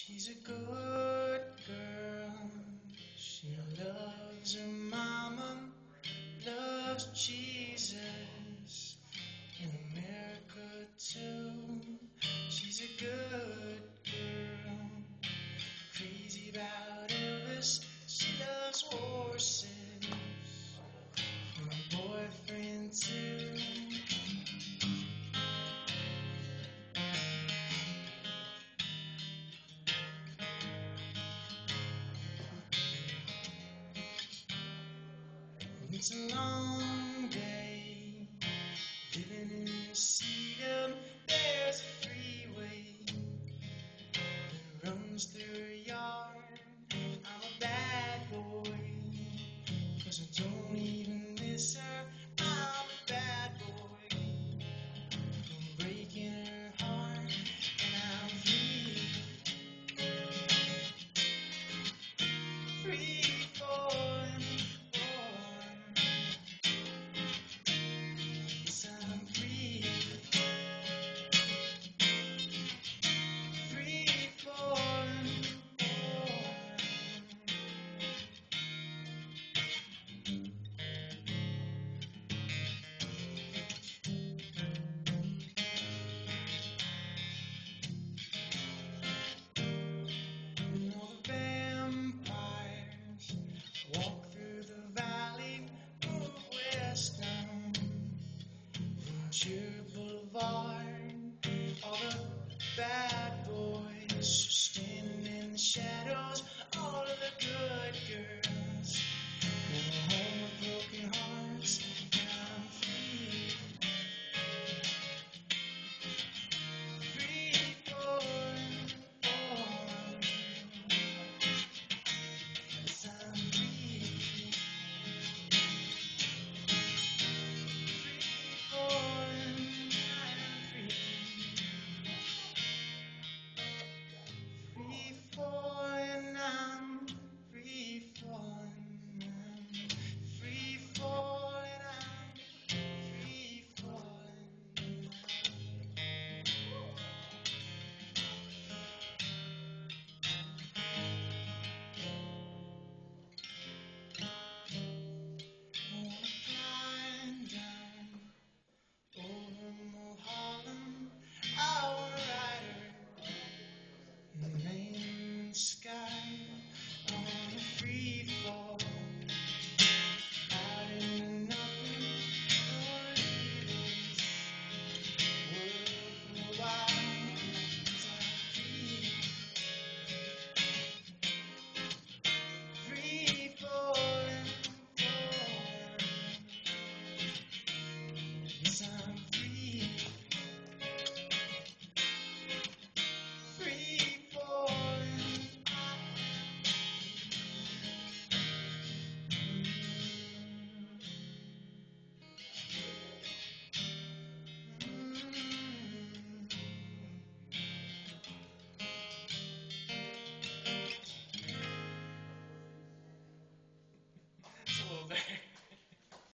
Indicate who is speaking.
Speaker 1: She's a good girl. She loves her mama, loves Jesus, in America too. She's a good girl, crazy about Elvis. She loves horses, and her boyfriend too. It's a long day, living in the Cedar. There's a freeway that runs through her yard. I'm a bad boy, 'cause I don't even miss her. I'm a bad boy, I'm breaking her heart, and I'm free, free falling, falling. Yes, I'm free, free falling, falling. And all the vampires walk through the valley, move west down Ventura Boulevard.